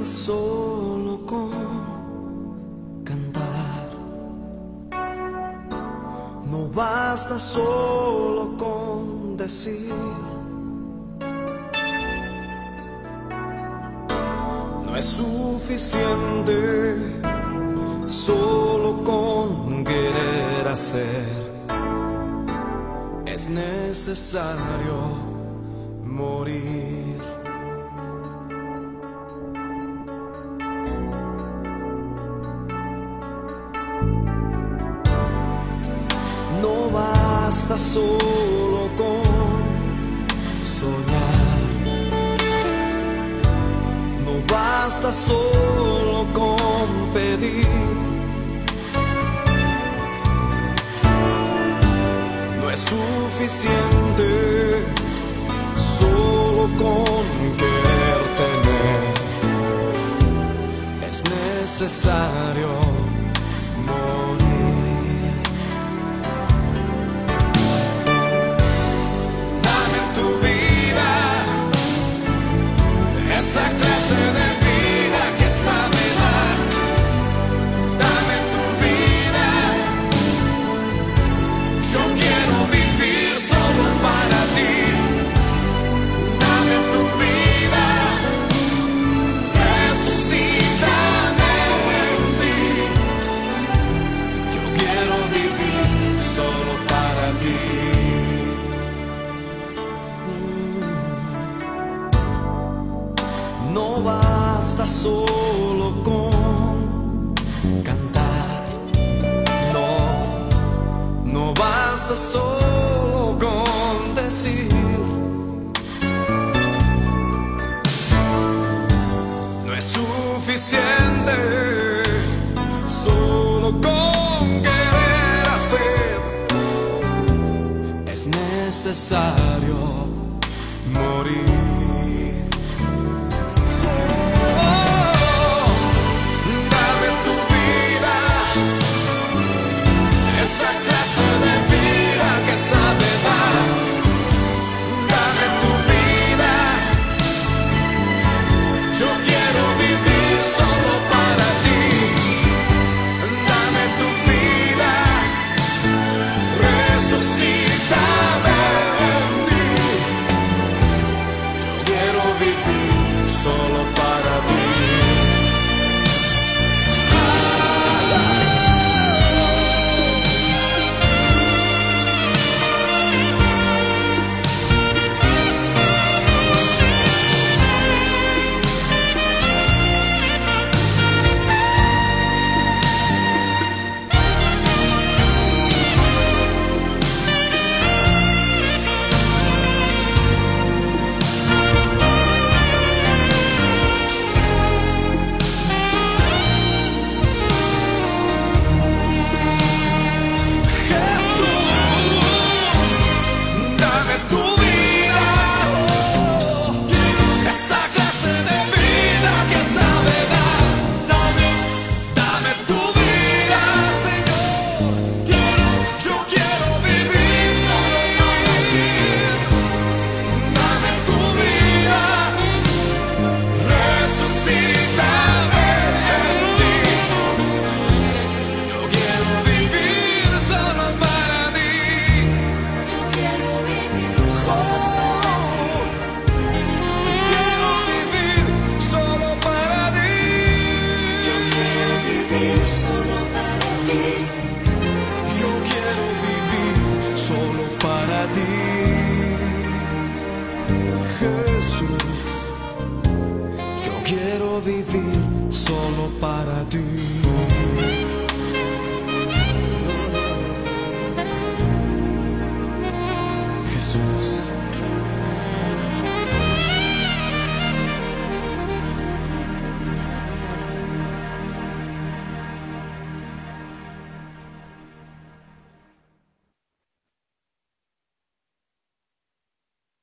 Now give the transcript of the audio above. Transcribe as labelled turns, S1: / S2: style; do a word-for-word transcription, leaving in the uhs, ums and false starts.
S1: solo con cantar, no basta solo con decir, no es suficiente solo con querer hacer, es necesario morir. No basta solo con soñar, no basta solo con pedir, no es suficiente solo con querer tener, es necesario morir. Esa clase de vida que sabe dar, dame tu vida. Yo quiero vivir solo para ti. Dame tu vida, resucítame en ti. Yo quiero vivir solo para ti. No basta solo con cantar, no, no basta solo con decir, no es suficiente solo con querer hacer, es necesario morir. Solo para ti. Solo para ti, yo quiero vivir solo para ti, Jesús. Yo quiero vivir solo para ti.